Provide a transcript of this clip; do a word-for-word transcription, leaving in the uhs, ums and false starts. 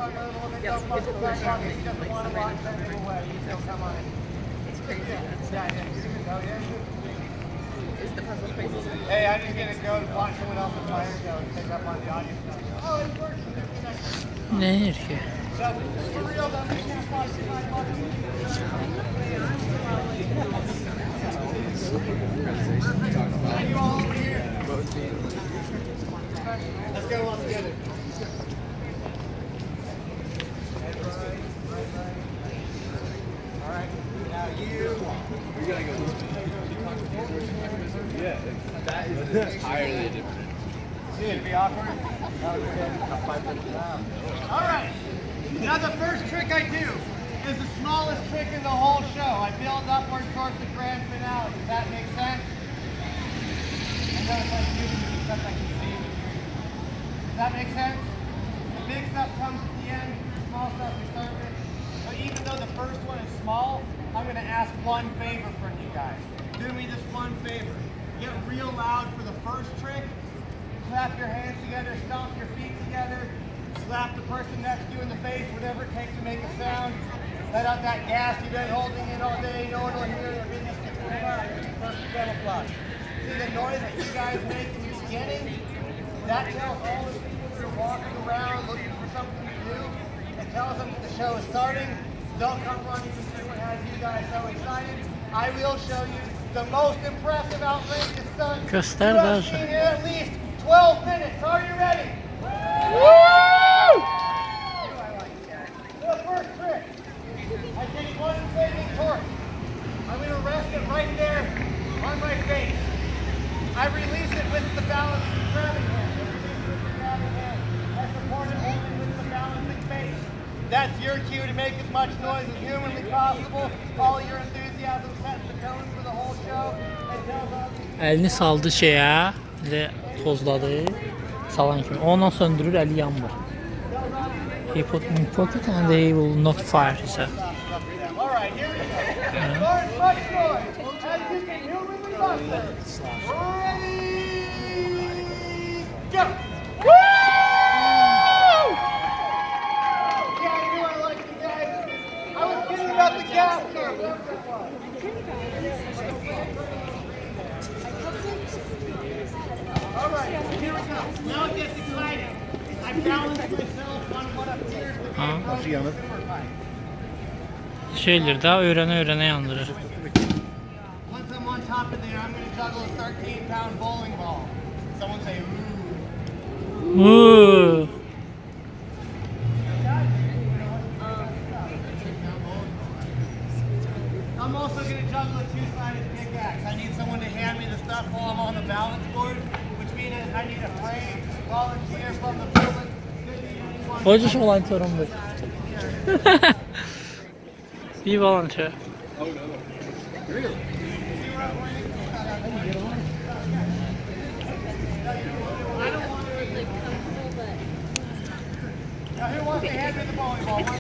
Yep, it just looks like some random It's crazy. Yeah, yeah. Is the puzzle crazy? Hey, I'm just gonna go and watch someone else's fire show and pick up on the audience. Oh, it works. Ne ki? So, for real though, we can't watch the time you all over here. Let's go all together. Alright, now you. We gotta go this way. Yeah, it's, that is entirely different. Dude, be awkward. Alright, now the first trick I do is the smallest trick in the whole show. I build upward towards the grand finale. Does that make sense? I know it's like you, except I can see it. Does that make sense? The big stuff comes at the end, the small stuff we start with. But even though the first one is small, I'm going to ask one favor from you guys. Do me this one favor. Get real loud for the first trick. Clap your hands together, stomp your feet together, slap the person next to you in the face, whatever it takes to make a sound. Let out that gas you've been holding in all day, no one will hear your business to pull out. Perfect camouflage. See the noise that you guys make in the beginning? That tells all the people who are walking around looking for something to do. It tells them that the show is starting. They'll come running to see what has you guys so excited. I will show you the most impressive, outrageous stunt Göster you have de. seen here at least twelve minutes. Are you ready? Woo! The first trick. I take one flaming torch. I'm going to rest it right there on my face. I release it with the balancing grabbing hand. I release it with the grabbing hand. I support it only with the balancing face. That's your cue to make as much noise as humanly possible. All your enthusiasm sets the tone for the whole show. And tells us Əlini saldı şeyə, bize tozladı. Salan kimi. Ondan söndürür, əli yanmır. He put in pocket and they will not fire, he said. all right, here we go. Start much noise as you can humanly muster. Ready, go! Woo! Yeah, I knew I liked you guys. I was kidding about the gas here. All right, here we go. Now it gets exciting. I balanced myself on what appears to be Huh? a simmer pipe. Şeyler daha öğrene öğrene yandırır. Once I'm on top of there, I'm going to juggle a thirteen pound bowling ball. Someone say, ooh. Woo! I'm also going to juggle a two-sided pickaxe. I need someone to hand me the stuff while I'm on the balance board, which means I need a brave volunteer from the public. Хочешь волонтером быть? Be volunteer. Oh no. Really? Now, who wants to hand me the bowling ball?